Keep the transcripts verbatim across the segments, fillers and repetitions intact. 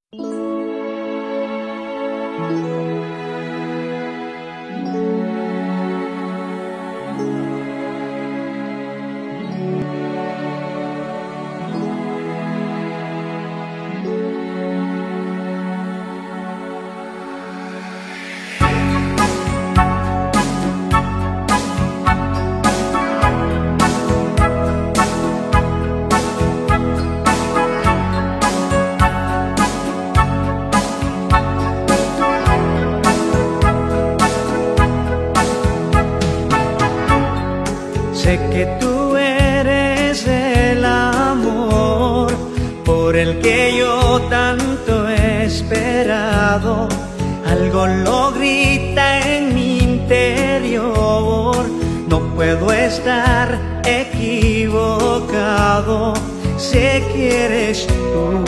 Sé que tú eres el amor por el que yo tanto he esperado. Algo lo grita en mi interior, no puedo estar equivocado. Sé que eres tú,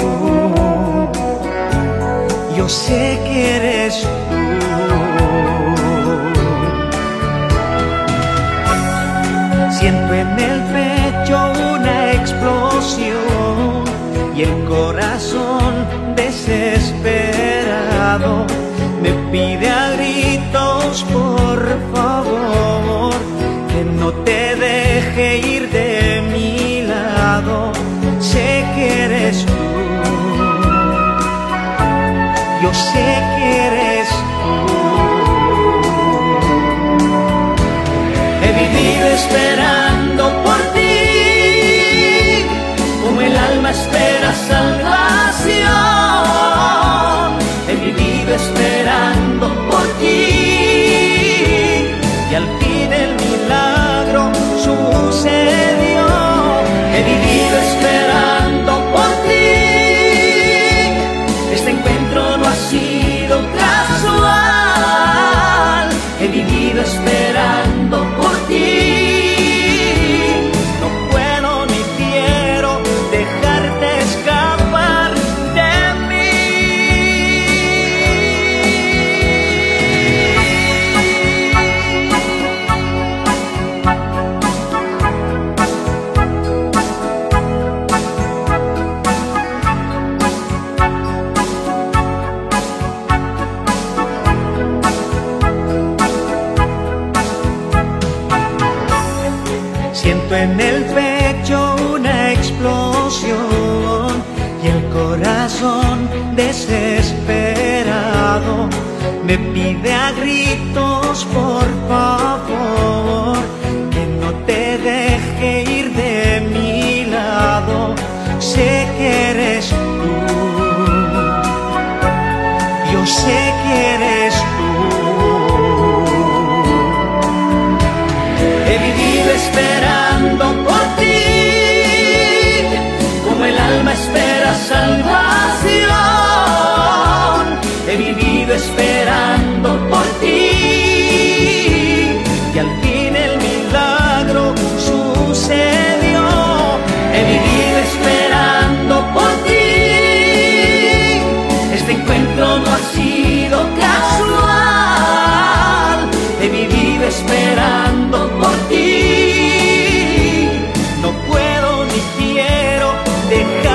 yo sé que eres tú. Siento en el pecho una explosión y el corazón desesperado me pide a gritos, por favor, que no te deje ir de mi lado. Sé que eres tú, yo sé que eres tú. He vivido esperando por ti, como el alma espera salvación. He vivido esperando por ti y al fin el milagro sucedió. He vivido esperando por ti, este encuentro no ha sido casual. He vivido esperando por ti, no puedo ni quiero dejarte escapar de mí. Siento en el pecho una explosión y el corazón desesperado me pide a gritos, por favor, que no te deje ir de mi lado. Sé que eres tú, yo sé que eres tú. He vivido esperando por ti, como el alma espera salvación. He vivido esperando por ti y al fin el milagro sucedió. He vivido esperando por ti, este encuentro no ha sido casual. He vivido esperando por ti, no puedo ni quiero dejar